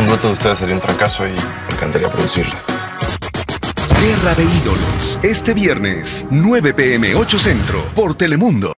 Un dueto de ustedes sería un trancazo y me encantaría producirlo. Guerra de Ídolos, este viernes, 9 p.m. 8 Centro, por Telemundo.